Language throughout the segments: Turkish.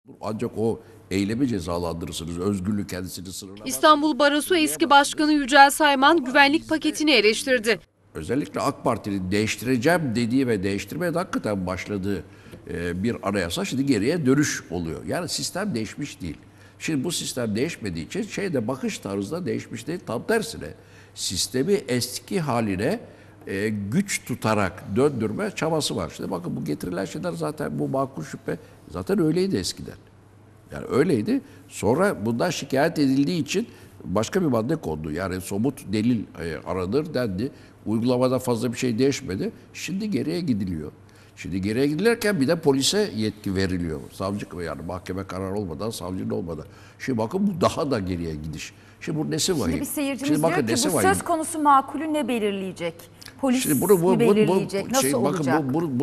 Ancak o eylemi cezalandırırsınız. Özgürlüğü kendisini sınırlamaz. İstanbul Barosu eski başkanı Yücel Sayman güvenlik paketini eleştirdi. Özellikle AK Parti'nin değiştireceğim dediği ve değiştirmeye de hakikaten başladığı bir anayasa şimdi geriye dönüş oluyor. Yani sistem değişmiş değil. Şimdi bu sistem değişmediği için bakış tarzı da değişmiş değil. Tam tersine sistemi eski haline güç tutarak döndürme çabası var. Şimdi bakın bu getirilen şeyler zaten bu makul şüphe zaten öyleydi eskiden. Yani öyleydi. Sonra bundan şikayet edildiği için başka bir madde kondu. Yani somut delil aranır dendi. Uygulamada fazla bir şey değişmedi. Şimdi geriye gidiliyor. Şimdi geriye gidilirken bir de polise yetki veriliyor. Savcı, yani mahkeme kararı olmadan, savcının olmadan. Şimdi bakın bu daha da geriye gidiş. Şimdi bu nesi vahim? Şimdi bir seyircimiz diyor ki bu vahim? söz konusu makulü ne belirleyecek? Polis Şimdi mi belirleyecek? Nasıl olacak? Bakın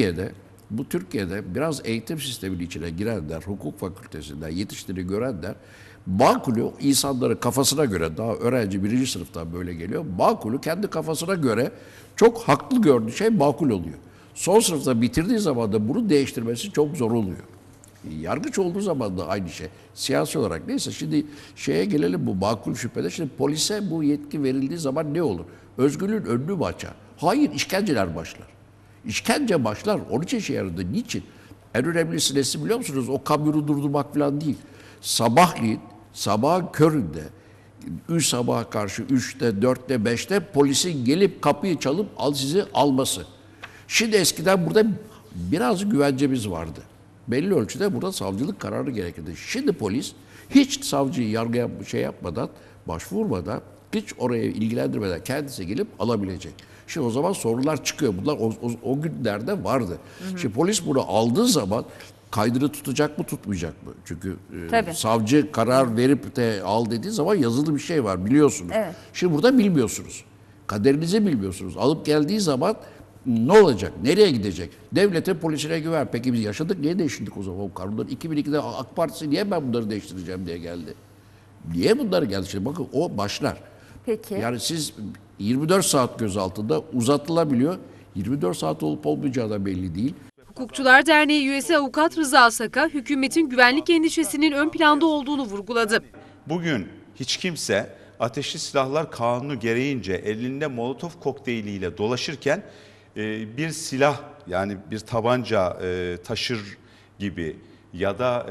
bu Türkiye'de biraz eğitim sisteminin içine girenler, hukuk fakültesinden yetiştiğini görenler, makulü insanların kafasına göre, daha öğrenci birinci sınıftan böyle geliyor, makulü kendi kafasına göre çok haklı gördüğü şey makul oluyor. Son sınıfta bitirdiği zaman da bunu değiştirmesi çok zor oluyor. Yargıç olduğu zaman da aynı şey. Siyasi olarak neyse şimdi gelelim bu makul şüphede. Şimdi polise bu yetki verildiği zaman ne olur? Özgürlüğün önünü mü açar? Hayır, işkenceler başlar. İşkence başlar. Onun için yaradı. Niçin? En önemlisi nesi biliyor musunuz? O kamyonu durdurmak falan değil. Sabahleyin, sabahın köründe, sabaha karşı 3'te, 4'te, 5'te polisin gelip kapıyı çalıp sizi alması. Şimdi eskiden burada biraz güvencemiz vardı. Belli ölçüde burada savcılık kararı gerekirdi. Şimdi polis hiç savcıyı yargıya yapmadan, başvurmadan, hiç oraya ilgilendirmeden kendisi gelip alabilecek. Şimdi o zaman sorular çıkıyor. Bunlar o günlerde vardı. Şimdi polis bunu aldığı zaman kaydını tutacak mı tutmayacak mı? Çünkü savcı karar verip de al dediği zaman yazılı bir şey var biliyorsunuz. Evet. Şimdi burada bilmiyorsunuz. Kaderinizi bilmiyorsunuz. Alıp geldiği zaman ne olacak? Nereye gidecek? Devlete, polisine güven. Peki biz yaşadık, niye değiştirdik o zaman o kanunları? 2002'de AK Partisi niye ben bunları değiştireceğim diye geldi? Niye bunları geldi? Şimdi bakın o başlar. Peki. Yani siz 24 saat gözaltında uzatılabiliyor. 24 saat olup olmayacağı da belli değil. Hukukçular Derneği üyesi avukat Rıza Saka, hükümetin güvenlik endişesinin ön planda olduğunu vurguladı. Bugün hiç kimse ateşli silahlar kanunu gereğince elinde Molotov kokteyliyle dolaşırken bir silah yani bir tabanca taşır gibi ya da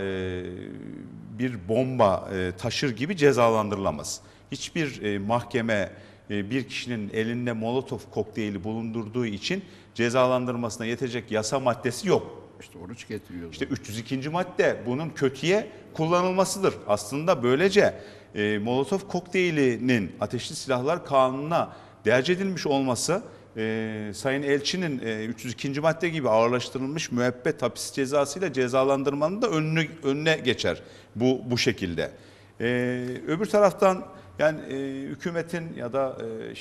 bir bomba taşır gibi cezalandırılamaz. Hiçbir mahkeme bir kişinin elinde Molotov kokteyli bulundurduğu için cezalandırmasına yetecek yasa maddesi yok. İşte onu getiriyoruz. İşte 302. madde bunun kötüye kullanılmasıdır. Aslında böylece Molotov kokteylinin ateşli silahlar kanununa derc edilmiş olması Sayın Elçi'nin 302. madde gibi ağırlaştırılmış müebbet hapis cezasıyla cezalandırmanın da önüne geçer bu şekilde. Öbür taraftan yani hükümetin ya da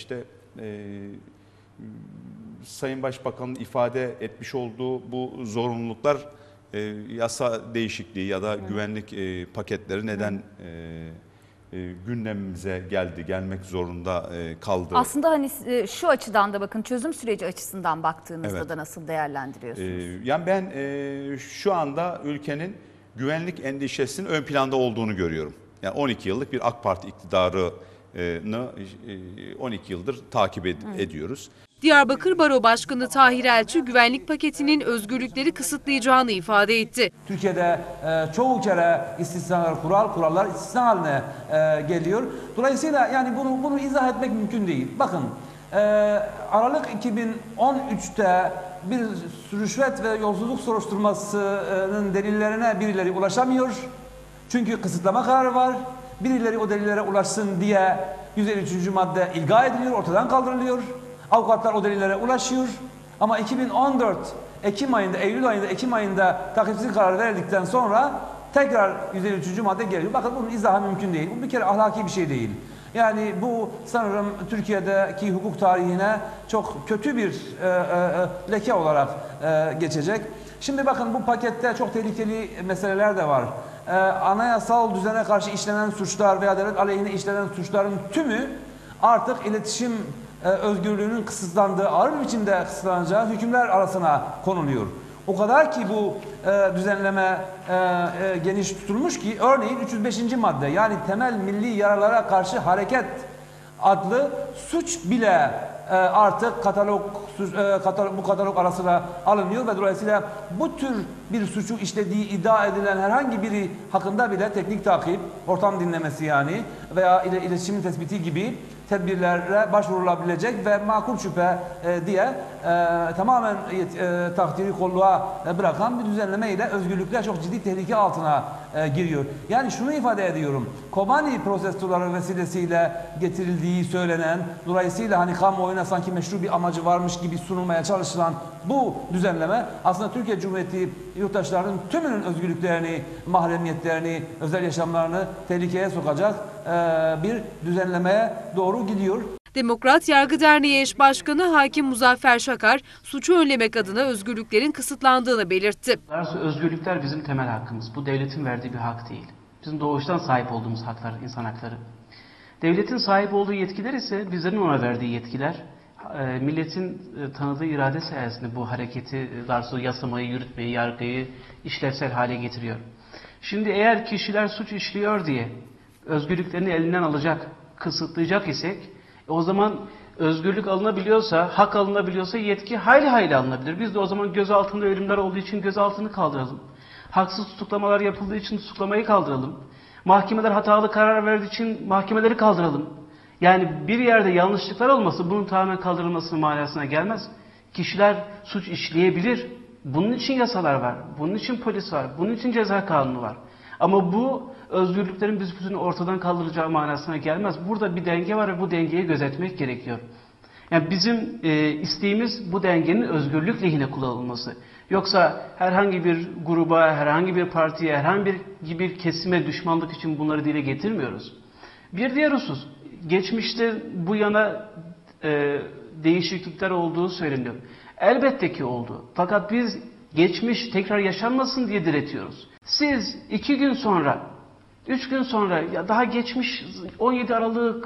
Sayın Başbakan'ın ifade etmiş olduğu bu zorunluluklar yasa değişikliği ya da güvenlik paketleri neden gündemimize gelmek zorunda kaldı? Aslında hani şu açıdan da bakın çözüm süreci açısından baktığınızda Evet. da nasıl değerlendiriyorsunuz? Yani ben şu anda ülkenin güvenlik endişesinin ön planda olduğunu görüyorum. Yani 12 yıllık bir AK Parti iktidarını 12 yıldır takip ediyoruz. Diyarbakır Baro Başkanı Tahir Elçi güvenlik paketinin özgürlükleri kısıtlayacağını ifade etti. Türkiye'de çoğu kere istisnalar, kurallar istisna haline geliyor. Dolayısıyla yani bunu izah etmek mümkün değil. Bakın Aralık 2013'te bir rüşvet ve yolsuzluk soruşturmasının delillerine birileri ulaşamıyor. Çünkü kısıtlama kararı var. Birileri o delillere ulaşsın diye 153. madde ilga ediliyor, ortadan kaldırılıyor. Avukatlar o delillere ulaşıyor. Ama 2014 Ekim ayında takipsizlik kararı verildikten sonra tekrar 153. madde geliyor. Bakın bunun izahı mümkün değil. Bu bir kere ahlaki bir şey değil. Yani bu sanırım Türkiye'deki hukuk tarihine çok kötü bir leke olarak geçecek. Şimdi bakın bu pakette çok tehlikeli meseleler de var. Anayasal düzene karşı işlenen suçlar veya devlet aleyhine işlenen suçların tümü artık iletişim özgürlüğünün kısıtlandığı, ağır bir biçimde kısıtlanacağı hükümler arasına konuluyor. O kadar ki bu düzenleme geniş tutulmuş ki örneğin 305. madde yani temel milli yararlara karşı hareket adlı suç bile artık bu katalog arasına alınıyor ve dolayısıyla bu tür bir suçu işlediği iddia edilen herhangi biri hakkında bile teknik takip, ortam dinlemesi yani veya iletişim tespiti gibi tedbirlere başvurulabilecek ve makul şüphe diye tamamen takdiri kolluğa bırakan bir düzenleme ile özgürlükler çok ciddi tehlike altına giriyor. Yani şunu ifade ediyorum. Kobani protestoları vesilesiyle getirildiği söylenen, dolayısıyla hani kamuoyuna sanki meşru bir amacı varmış gibi sunulmaya çalışılan bu düzenleme aslında Türkiye Cumhuriyeti yurttaşlarının tümünün özgürlüklerini, mahremiyetlerini, özel yaşamlarını tehlikeye sokacak bir düzenlemeye doğru gidiyor. Demokrat Yargı Derneği eş başkanı Hakim Muzaffer Şakar, suçu önlemek adına özgürlüklerin kısıtlandığını belirtti. Özgürlükler bizim temel hakkımız. Bu devletin verdiği bir hak değil. Bizim doğuştan sahip olduğumuz haklar, insan hakları. Devletin sahip olduğu yetkiler ise bizlerin ona verdiği yetkiler. Milletin tanıdığı irade sayesinde bu hareketi, daha sonra yasamayı, yürütmeyi, yargıyı işlevsel hale getiriyor. Şimdi eğer kişiler suç işliyor diye özgürlüklerini elinden alacak, kısıtlayacak isek, o zaman özgürlük alınabiliyorsa, hak alınabiliyorsa yetki hayli hayli alınabilir. Biz de o zaman gözaltında ölümler olduğu için gözaltını kaldıralım. Haksız tutuklamalar yapıldığı için tutuklamayı kaldıralım. Mahkemeler hatalı karar verdiği için mahkemeleri kaldıralım. Yani bir yerde yanlışlıklar olması bunun tamamen kaldırılmasının manasına gelmez. Kişiler suç işleyebilir. Bunun için yasalar var. Bunun için polis var. Bunun için ceza kanunu var. Ama bu özgürlüklerin büsbütün ortadan kaldıracağı manasına gelmez. Burada bir denge var ve bu dengeyi gözetmek gerekiyor. Yani bizim isteğimiz bu dengenin özgürlük lehine kullanılması. Yoksa herhangi bir gruba, herhangi bir partiye, herhangi bir kesime düşmanlık için bunları dile getirmiyoruz. Bir diğer husus, geçmişte bu yana değişiklikler olduğu söyleniyor. Elbette ki oldu. Fakat biz geçmiş tekrar yaşanmasın diye diretiyoruz. Siz 2 gün sonra, 3 gün sonra ya daha geçmiş 17 Aralık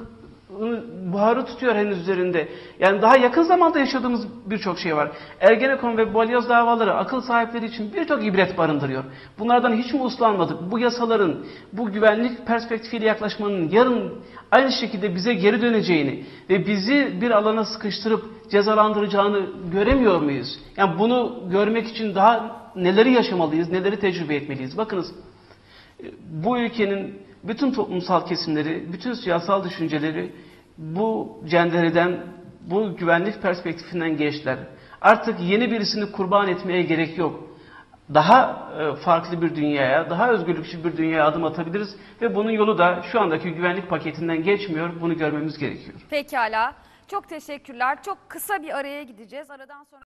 buharı tutuyor henüz üzerinde. Yani daha yakın zamanda yaşadığımız birçok şey var. Ergenekon ve balyoz davaları akıl sahipleri için birçok ibret barındırıyor. Bunlardan hiç mi uslanmadık? Bu yasaların, bu güvenlik perspektifiyle yaklaşmanın yarın aynı şekilde bize geri döneceğini ve bizi bir alana sıkıştırıp cezalandıracağını göremiyor muyuz? Yani bunu görmek için daha neleri yaşamalıyız, neleri tecrübe etmeliyiz? Bakınız, bu ülkenin bütün toplumsal kesimleri, bütün siyasal düşünceleri bu cendereden, bu güvenlik perspektifinden geçtiler. Artık yeni birisini kurban etmeye gerek yok. Daha farklı bir dünyaya, daha özgürlükçü bir dünyaya adım atabiliriz ve bunun yolu da şu andaki güvenlik paketinden geçmiyor. Bunu görmemiz gerekiyor. Pekala. Çok teşekkürler. Çok kısa bir araya gideceğiz. Aradan sonra